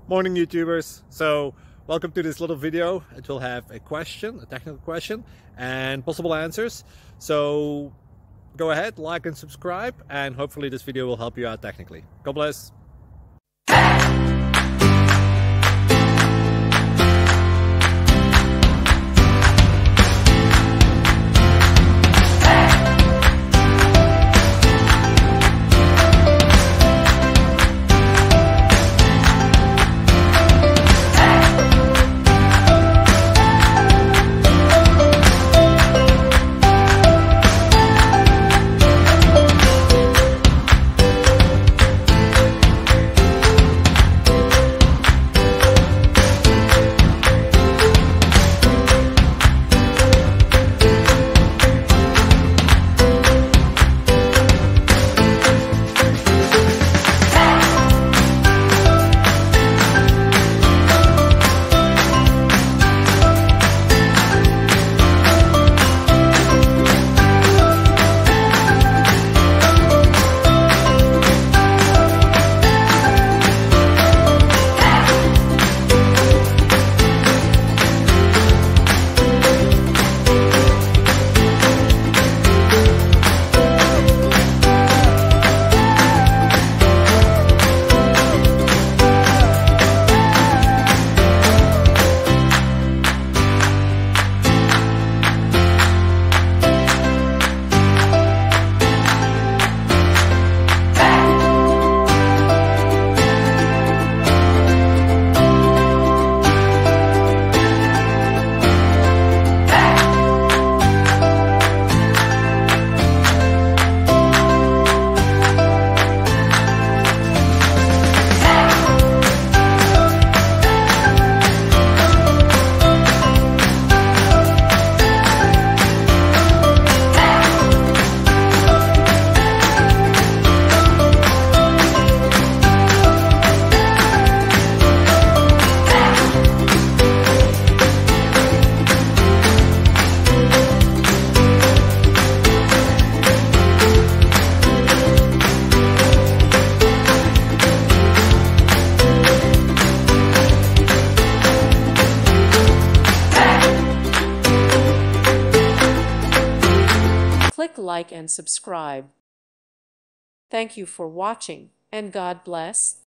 Morning YouTubers. So welcome to this little video. It will have a question, a technical question, and possible answers. So go ahead, like and subscribe, and hopefully this video will help you out technically. God bless. Click like and subscribe. Thank you for watching, and God bless.